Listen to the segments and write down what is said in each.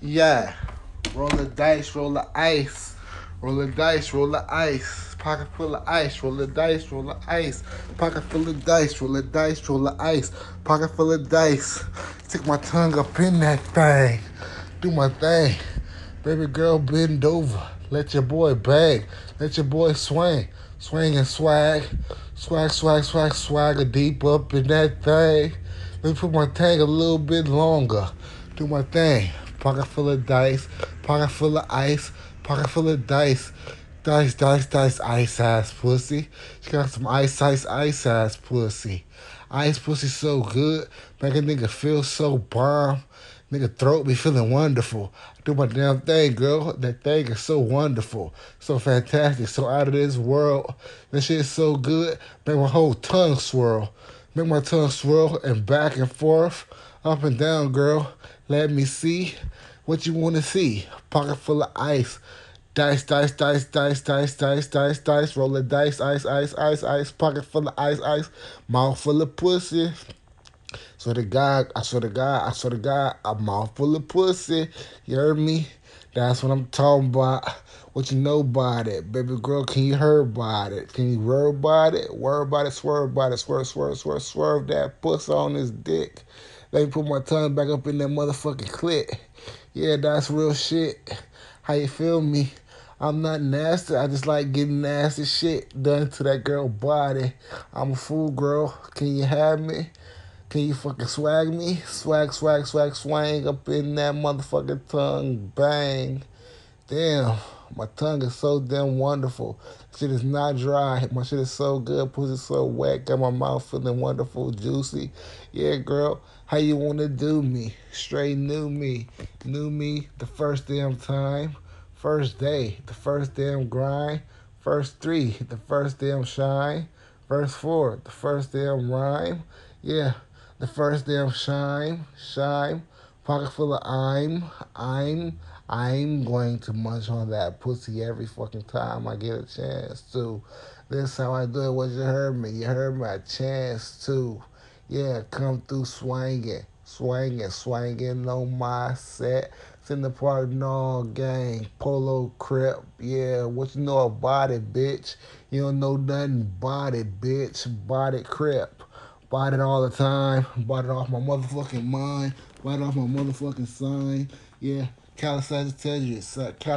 Yeah. Roll the dice, roll the ice. Roll the dice, roll the ice. Pocket full of ice, roll the dice, roll the ice. Pocket full of dice, roll the dice, roll the ice. Pocket full of dice. Stick my tongue up in that thing. Do my thing. Baby girl, bend over. Let your boy bang. Let your boy swing. Swing and swag. Swag, swag, swag, swagger deep up in that thing. Let me put my tag a little bit longer. Do my thing. Pocket full of dice. Pocket full of ice. Pocket full of dice. Dice, dice, dice, ice ass pussy. She got some ice, ice, ice ass pussy. Ice pussy so good. Make a nigga feel so bomb. Nigga throat be feeling wonderful. Do my damn thing, girl. That thing is so wonderful. So fantastic. So out of this world. That shit is so good. Make my whole tongue swirl. Make my tongue swirl and back and forth. Up and down, girl. Let me see what you want to see. Pocket full of ice. Dice, dice, dice, dice, dice, dice, dice, dice. Roll the dice, ice, ice, ice, ice. Pocket full of ice, ice. Mouth full of pussy. Swear to God, I swear to God, I swear to God, a mouth full of pussy. You heard me? That's what I'm talking about. What you know about it? Baby girl, can you hear about it? Can you hear about it? Word about it, swerve about it, swerve, swerve, swerve, swerve that pussy on his dick. Let me put my tongue back up in that motherfucking clit. Yeah, that's real shit. How you feel me? I'm not nasty. I just like getting nasty shit done to that girl body. I'm a fool, girl. Can you have me? Can you fucking swag me? Swag, swag, swag, swang up in that motherfucking tongue. Bang. Damn. My tongue is so damn wonderful. Shit is not dry. My shit is so good. Pussy so wet. Got my mouth feeling wonderful, juicy. Yeah, girl. How you wanna do me? Straight new me. New me the first damn time. First day. The first damn grind. First three. The first damn shine. Verse four. The first damn rhyme. Yeah. The first damn shine. Pocket full of I'm going to munch on that pussy every fucking time I get a chance to. This how I do it. What you heard me? You heard my chance to. Yeah, come through swinging, swinging, swinging on my set. It's in the park, no gang, polo crip. Yeah, what you know about it, bitch? You don't know nothing about it, bitch. Bought it crip. Bought it all the time. Bought it off my motherfucking mind. Bought it off my motherfucking sign. Yeah, Sagittarius,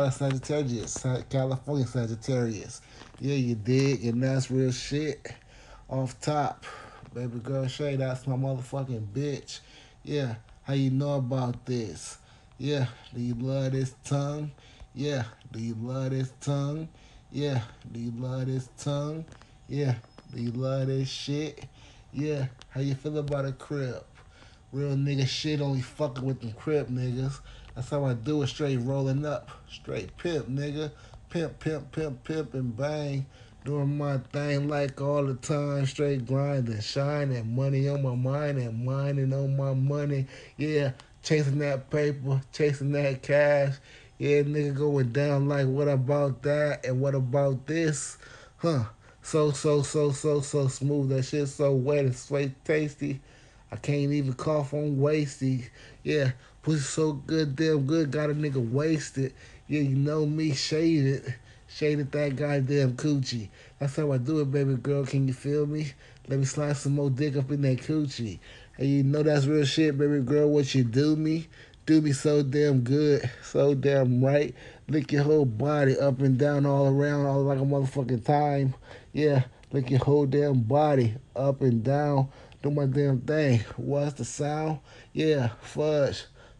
California Sagittarius. Yeah, you dig, and that's real shit. Off top, baby girl Shay, that's my motherfucking bitch. Yeah, how you know about this? Yeah, do you love this tongue? Yeah, do you love this tongue? Yeah, do you love this tongue? Yeah, do you love this shit? Yeah, how you feel about a crib? Real nigga shit, only fucking with them crib niggas. That's how I do it, straight rolling up. Straight pimp, nigga. Pimp, pimp, pimp, pimp, and bang. Doing my thing like all the time. Straight grinding, shining. Money on my mind and mining on my money. Yeah, chasing that paper, chasing that cash. Yeah, nigga going down like what about that and what about this? Huh. So smooth. That shit so wet and sweet tasty. I can't even cough on wasty. Yeah, pussy so good, damn good, got a nigga wasted. Yeah, you know me, shaded. Shaded that goddamn coochie. That's how I do it, baby girl. Can you feel me? Let me slide some more dick up in that coochie. And you know that's real shit, baby girl. What you do me? Do me so damn good, so damn right. Lick your whole body up and down, all around, all like a motherfucking time. Yeah, lick your whole damn body up and down. Do my damn thing. What's the sound? Yeah, fudge.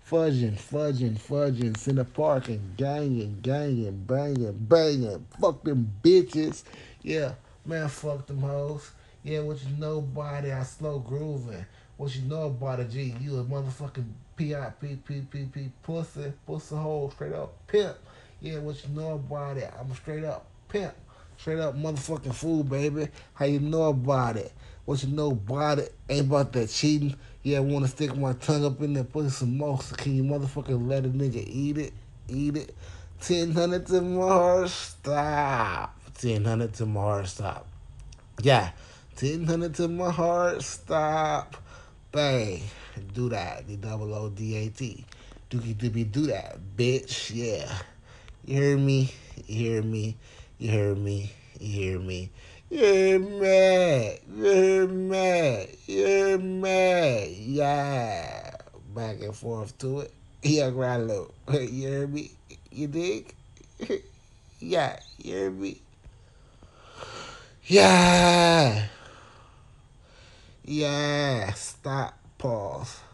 Fudging. It's in the park and ganging, banging. Fuck them bitches. Yeah, man, fuck them hoes. Yeah, what you know about it? I slow grooving. What you know about it, G? You a motherfucking P-I-P-P-P-P pussy hole, straight up pimp. Yeah, what you know about it? I'm a straight up pimp. Straight up motherfucking fool, baby. How you know about it? What you know about it? Ain't about that cheating. Yeah, I wanna stick my tongue up in there, put some more. So can you motherfucking let a nigga eat it? Eat it. 1000 to my heart stop. 1000 to my heart stop. Yeah. 1000 to my heart stop. Bang. Do that. The double O D A T. Dookie doobie do that, bitch. Yeah. You hear me? You hear me? You hear me? You hear me? You're mad. You're mad. You're mad. Yeah. Back and forth to it. Yeah, Rallo. You hear me? You dig? Yeah. You hear me? Yeah. Yeah. Stop. Pause.